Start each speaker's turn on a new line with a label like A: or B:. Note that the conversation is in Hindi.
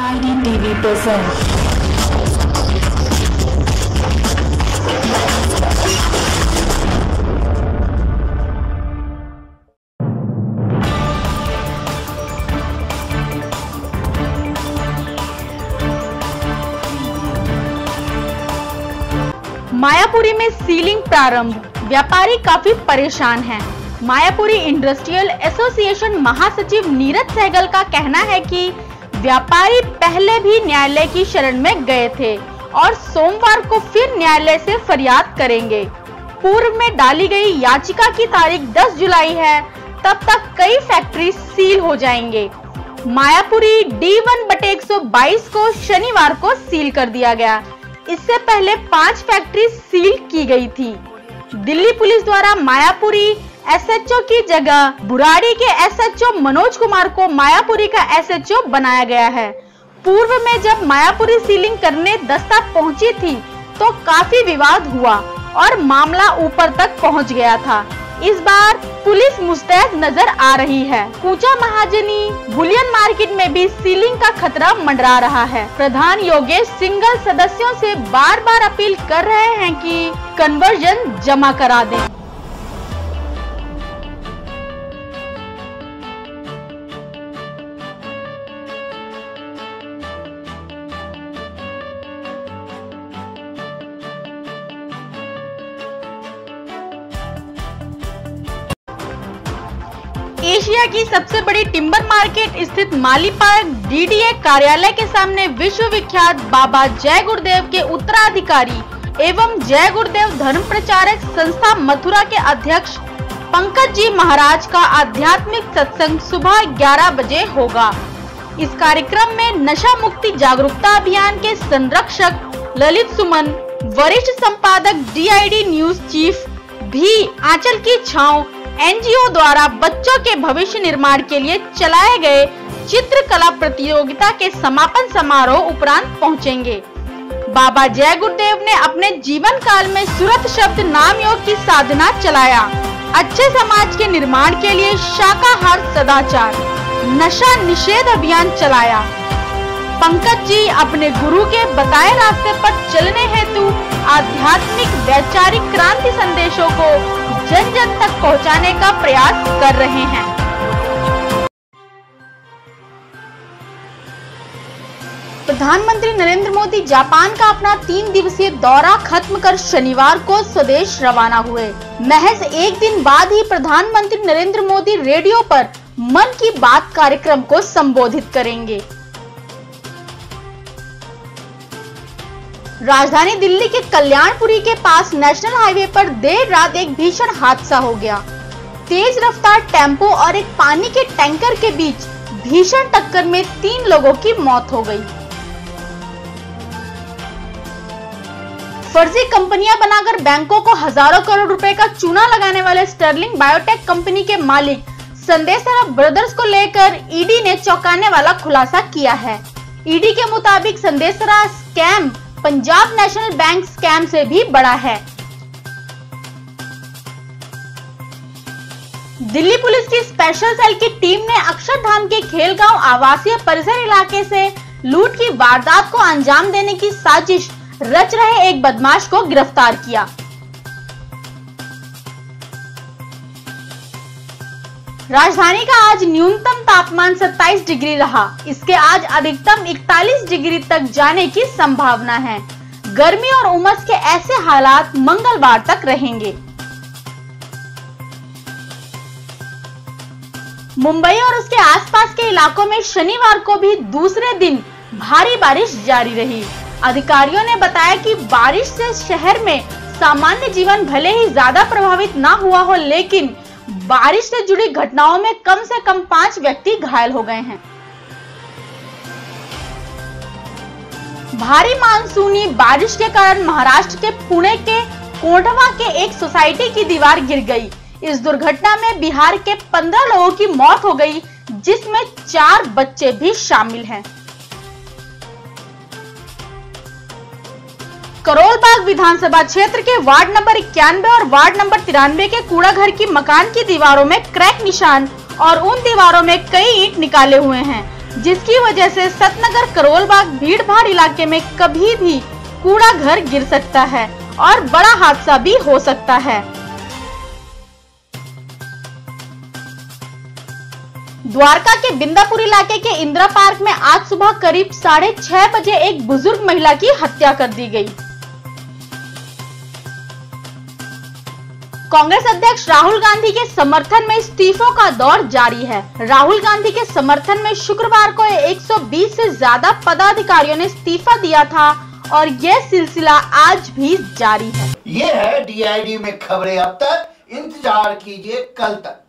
A: TV present.
B: मायापुरी में सीलिंग प्रारंभ, व्यापारी काफी परेशान हैं। मायापुरी इंडस्ट्रियल एसोसिएशन महासचिव नीरज सहगल का कहना है कि व्यापारी पहले भी न्यायालय की शरण में गए थे और सोमवार को फिर न्यायालय से फरियाद करेंगे। पूर्व में डाली गई याचिका की तारीख 10 जुलाई है, तब तक कई फैक्ट्री सील हो जाएंगे। मायापुरी D1/122 को शनिवार को सील कर दिया गया। इससे पहले 5 फैक्ट्री सील की गई थी। दिल्ली पुलिस द्वारा मायापुरी एसएचओ की जगह बुराड़ी के एसएचओ मनोज कुमार को मायापुरी का एसएचओ बनाया गया है। पूर्व में जब मायापुरी सीलिंग करने दस्ता पहुंची थी तो काफी विवाद हुआ और मामला ऊपर तक पहुंच गया था। इस बार पुलिस मुस्तैद नजर आ रही है। कूचा महाजनी बुलियन मार्केट में भी सीलिंग का खतरा मंडरा रहा है। प्रधान योगेश सिंघल सदस्यों से बार बार अपील कर रहे हैं कि कन्वर्जन जमा करा दें। एशिया की सबसे बड़ी टिम्बर मार्केट स्थित माली पार्क DDA कार्यालय के सामने विश्व विख्यात बाबा जय गुरुदेव के उत्तराधिकारी एवं जय गुरुदेव धर्म प्रचारक संस्था मथुरा के अध्यक्ष पंकज जी महाराज का आध्यात्मिक सत्संग सुबह 11 बजे होगा। इस कार्यक्रम में नशा मुक्ति जागरूकता अभियान के संरक्षक ललित सुमन, वरिष्ठ संपादक DID न्यूज चीफ भी, आंचल की छांव NGO द्वारा बच्चों के भविष्य निर्माण के लिए चलाए गए चित्रकला प्रतियोगिता के समापन समारोह उपरांत पहुंचेंगे। बाबा जय गुरुदेव ने अपने जीवन काल में सुरत शब्द नाम योग की साधना चलाया। अच्छे समाज के निर्माण के लिए शाकाहार सदाचार नशा निषेध अभियान चलाया। पंकज जी अपने गुरु के बताए रास्ते पर चलने हेतु आध्यात्मिक वैचारिक क्रांति संदेशों को जन जन तक पहुंचाने का प्रयास कर रहे हैं। प्रधानमंत्री नरेंद्र मोदी जापान का अपना 3 दिवसीय दौरा खत्म कर शनिवार को स्वदेश रवाना हुए। महज एक दिन बाद ही प्रधानमंत्री नरेंद्र मोदी रेडियो पर मन की बात कार्यक्रम को संबोधित करेंगे। राजधानी दिल्ली के कल्याणपुरी के पास नेशनल हाईवे पर देर रात एक भीषण हादसा हो गया। तेज रफ्तार टेम्पो और एक पानी के टैंकर के बीच भीषण टक्कर में 3 लोगों की मौत हो गई। फर्जी कंपनियां बनाकर बैंकों को हजारों करोड़ रुपए का चूना लगाने वाले स्टर्लिंग बायोटेक कंपनी के मालिक संदेशरा ब्रदर्स को लेकर ईडी ने चौंकाने वाला खुलासा किया है। ईडी के मुताबिक Sandesara scam Punjab National Bank scam से भी बड़ा है। दिल्ली पुलिस की स्पेशल सेल की टीम ने अक्षरधाम के खेलगांव आवासीय परिसर इलाके से लूट की वारदात को अंजाम देने की साजिश रच रहे एक बदमाश को गिरफ्तार किया। राजधानी का आज न्यूनतम तापमान 27 डिग्री रहा। इसके आज अधिकतम 41 डिग्री तक जाने की संभावना है। गर्मी और उमस के ऐसे हालात मंगलवार तक रहेंगे। मुंबई और उसके आसपास के इलाकों में शनिवार को भी दूसरे दिन भारी बारिश जारी रही। अधिकारियों ने बताया कि बारिश से शहर में सामान्य जीवन भले ही ज्यादा प्रभावित ना हुआ हो, लेकिन बारिश से जुड़ी घटनाओं में कम से कम 5 व्यक्ति घायल हो गए हैं। भारी मानसूनी बारिश के कारण महाराष्ट्र के पुणे के कोंढवा के एक सोसाइटी की दीवार गिर गई। इस दुर्घटना में बिहार के 15 लोगों की मौत हो गई, जिसमें 4 बच्चे भी शामिल हैं। करोलबाग विधानसभा क्षेत्र के वार्ड नंबर 91 और वार्ड नंबर 93 के कूड़ा घर की मकान की दीवारों में क्रैक निशान और उन दीवारों में कई ईंट निकाले हुए हैं, जिसकी वजह से सतनगर करोलबाग भीड़ भाड़ इलाके में कभी भी कूड़ा घर गिर सकता है और बड़ा हादसा भी हो सकता है। द्वारका के बिंदापुर इलाके के इंदिरा पार्क में आज सुबह करीब 6:30 बजे एक बुजुर्ग महिला की हत्या कर दी गई। कांग्रेस अध्यक्ष राहुल गांधी के समर्थन में इस्तीफों का दौर जारी है। राहुल गांधी के समर्थन में शुक्रवार को 120 से ज्यादा पदाधिकारियों ने इस्तीफा दिया था और यह सिलसिला आज भी जारी है।
C: ये है DID में खबरें अब तक, इंतजार कीजिए कल तक।